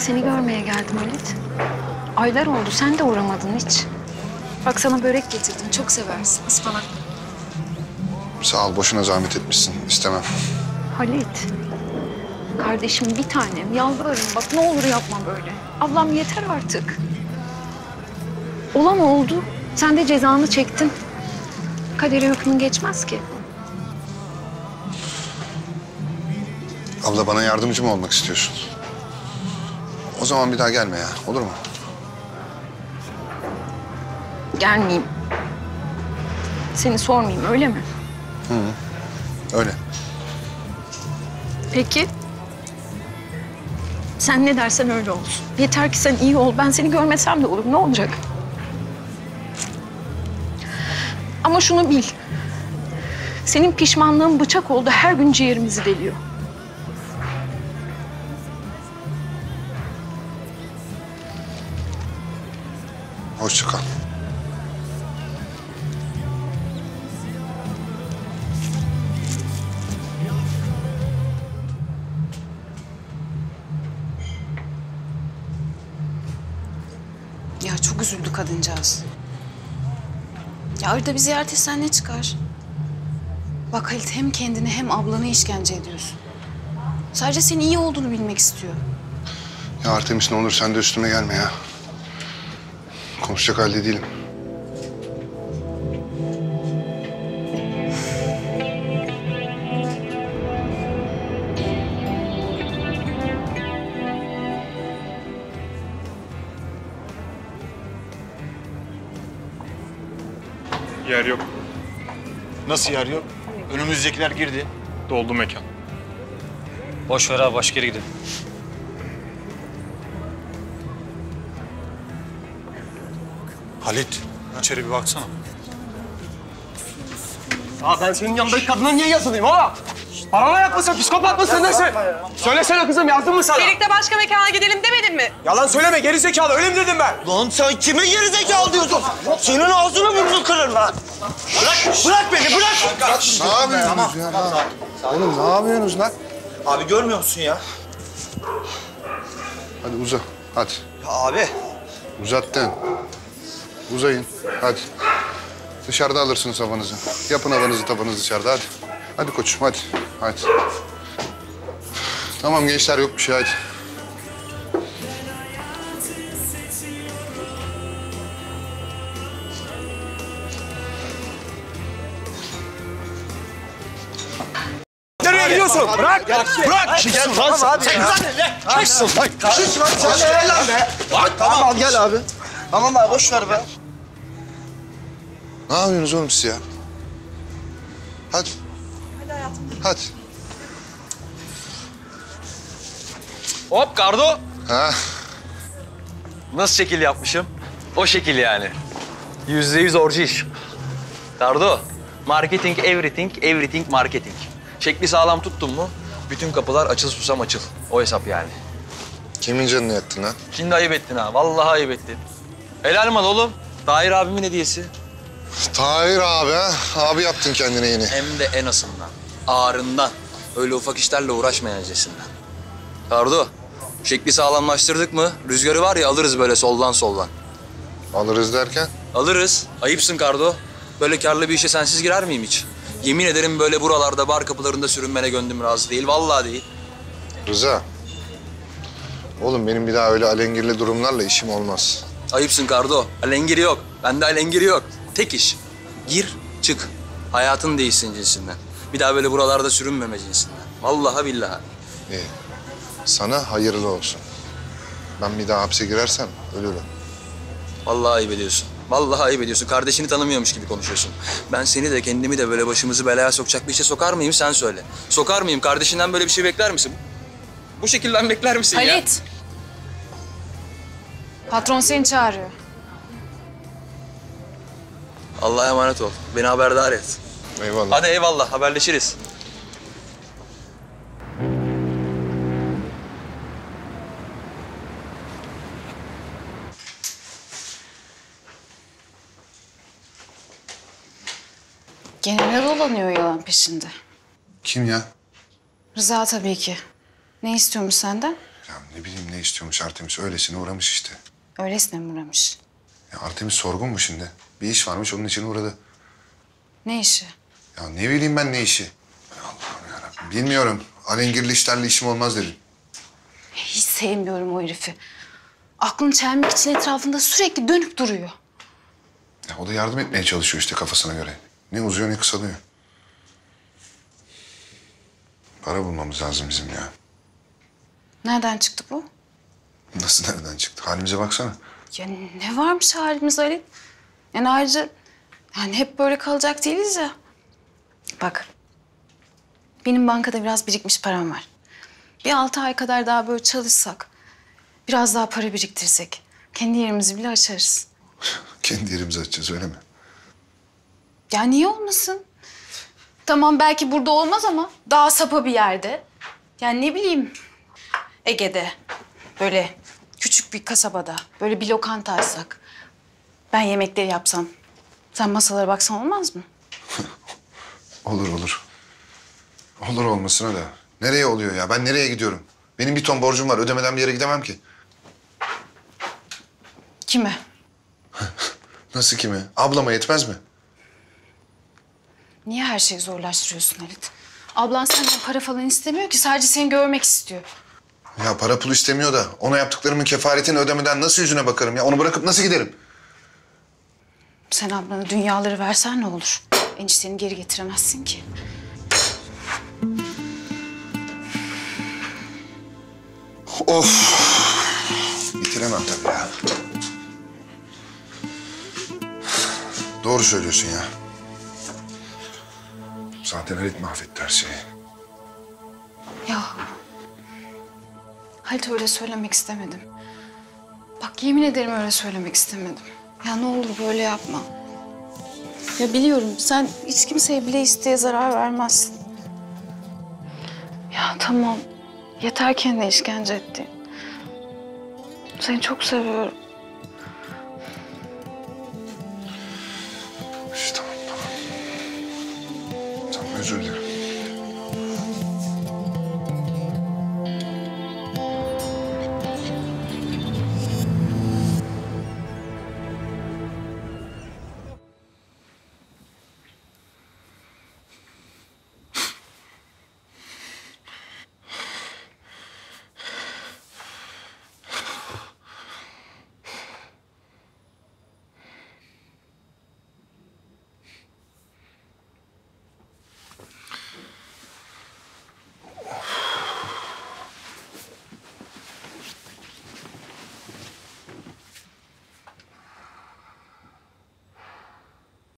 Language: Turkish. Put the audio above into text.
Seni görmeye geldim Halit. Aylar oldu, sen de uğramadın hiç. Bak sana börek getirdim, çok seversin. Ispanak. Sağ ol, boşuna zahmet etmişsin. İstemem. Halit, kardeşim bir tanem, yalvarırım bak ne olur yapma böyle. Ablam yeter artık. Olan oldu, sen de cezanı çektin. Kadere hükmün geçmez ki. Abla bana yardımcı mı olmak istiyorsun? O zaman bir daha gelme ya, olur mu? Gelmeyeyim. Seni sormayayım, öyle mi? Öyle. Peki. Sen ne dersen öyle olsun. Yeter ki sen iyi ol. Ben seni görmesem de olur. Ne olacak? Ama şunu bil. Senin pişmanlığın bıçak oldu. Her gün ciğerimizi deliyor. Hoşça kal. Ya çok üzüldü kadıncağız. Ya arada bir ziyaret etsen ne çıkar? Bak Halit, hem kendini hem ablanı işkence ediyorsun. Sadece senin iyi olduğunu bilmek istiyor. Ya Artemis ne olur sen de üstüme gelme ya. Konuşacak halde değilim. Yer yok. Nasıl yer yok? Önümüzdekiler girdi. Doldu mekan. Boş ver abi, başka yere gidelim. Halit, içeri bir baksana. Ya ben senin yanındaki kadına niye yazılayım oğlum? Paranoyak mısın, psikopat mısın nesin? Söylesene kızım, yazdım mı sana? Birlikte başka mekana gidelim demedin mi? Yalan söyleme, gerizekalı, öyle mi dedim ben? Lan sen kime gerizekalı diyorsun? Senin ağzını burnunu kırarım lan. Bırak beni, bırak! Ne yapıyorsunuz ya? Oğlum ne yapıyorsunuz lan? Abi görmüyor musun ya? Hadi uza, hadi. Ya abi. Uzattın. Uzayın, hadi. Dışarıda alırsınız havanızı. Yapın havanızı tabanızı dışarıda, hadi. Hadi koçum, hadi. Hadi. Tamam gençler, yok bir şey, hadi. Nereye gidiyorsun? Bırak! Bırak! Gel lan abi ya. Kaçsın lan. Kaç lan sen lan be. Tamam gel abi. Tamam abi boş ver be. Ne yapıyorsunuz oğlum siz ya? Hadi. Hadi hayatım. Hadi. Hop Kardo. Ha, Nasıl şekil yapmışım? O şekil yani. %100 orji iş. Kardo. Marketing everything, everything marketing. Şekli sağlam tuttun mu bütün kapılar açıl susam açıl. O hesap yani. kimin canını yaktın lan? Şimdi ayıp ettin ha. Vallahi ayıp ettin. Helal mal oğlum. Tahir abimin hediyesi. Tahir abi ha. Abi yaptın kendine yeni. Hem de en asından. Ağrından. Öyle ufak işlerle uğraşmayancasından. Kardo. Şekli sağlamlaştırdık mı rüzgarı var ya alırız böyle soldan soldan. Alırız derken? Alırız. Ayıpsın Kardo. Böyle karlı bir işe sensiz girer miyim hiç? Yemin ederim böyle buralarda bar kapılarında sürünmene gönlüm razı değil. Vallahi değil. Rıza. Oğlum benim bir daha öyle alengirli durumlarla işim olmaz. Ayıpsın Kardo. Alengiri yok. Bende alengiri yok. Tek iş. Gir, çık. Hayatın değişsin cinsinden. Bir daha böyle buralarda sürünmeme cinsinden. Vallahi billahi. İyi. Sana hayırlı olsun. Ben bir daha hapse girersem ölürüm. Vallahi ayıp ediyorsun. Vallahi ayıp ediyorsun. Kardeşini tanımıyormuş gibi konuşuyorsun. Ben seni de kendimi de böyle başımızı belaya sokacak bir işe sokar mıyım sen söyle. Sokar mıyım? Kardeşinden böyle bir şey bekler misin? Bu şekilden bekler misin ya? Halit. Patron seni çağırıyor. Allah'a emanet ol. Beni haberdar et. Eyvallah. Hadi eyvallah. Haberleşiriz. Gene ne dolanıyor yalan peşinde? Kim ya? Rıza tabii ki. Ne istiyormuş senden? Ya ne bileyim ne istiyormuş Artemis. Öylesine uğramış işte. Öylesine mi uğramış? Ya Artemis sorgun mu şimdi? Bir iş varmış onun için uğradı. Ne işi? Ya ne bileyim ben ne işi? Allah'ım yarabbim. Bilmiyorum. Alengirli işlerle işim olmaz dedim. Hiç sevmiyorum o herifi. Aklını çelmek için etrafında sürekli dönüp duruyor. Ya o da yardım etmeye çalışıyor işte kafasına göre. Ne uzuyor ne kısalıyor. Para bulmamız lazım bizim ya. Nereden çıktı bu? Nasıl nereden çıktı? Halimize baksana. Ya ne varmış halimiz Ali? Yani ayrıca yani hep böyle kalacak değiliz ya. Bak, benim bankada biraz birikmiş param var. Bir 6 ay kadar daha böyle çalışsak, biraz daha para biriktirsek, kendi yerimizi bile açarız. Kendi yerimizi açacağız öyle mi? Ya niye olmasın? Tamam belki burada olmaz ama daha sapa bir yerde. Yani ne bileyim Ege'de, böyle küçük bir kasabada, böyle bir lokanta açsak. Ben yemekleri yapsam, sen masalara baksan olmaz mı? Olur olur. Olur olmasına da. Nereye oluyor ya? Ben nereye gidiyorum? Benim bir ton borcum var. Ödemeden bir yere gidemem ki. Kime? Nasıl kime? Ablama yetmez mi? Niye her şeyi zorlaştırıyorsun Halit? Ablan senden para falan istemiyor ki, sadece seni görmek istiyor. Ya para pul istemiyor da ona yaptıklarımın kefaretini ödemeden nasıl yüzüne bakarım ya? Onu bırakıp nasıl giderim? Sen ablana dünyaları versen ne olur? Enişteni geri getiremezsin ki. Of! Bitiremem tabii ya. Doğru söylüyorsun ya. Zaten Halit mahvetti her şeyi. Ya Halit öyle söylemek istemedim. Bak yemin ederim öyle söylemek istemedim. Ya ne olur böyle yapma. Ya biliyorum sen hiç kimseye bile isteye zarar vermezsin. Ya tamam. Yeter kendine işkence ettiğin. Seni çok seviyorum.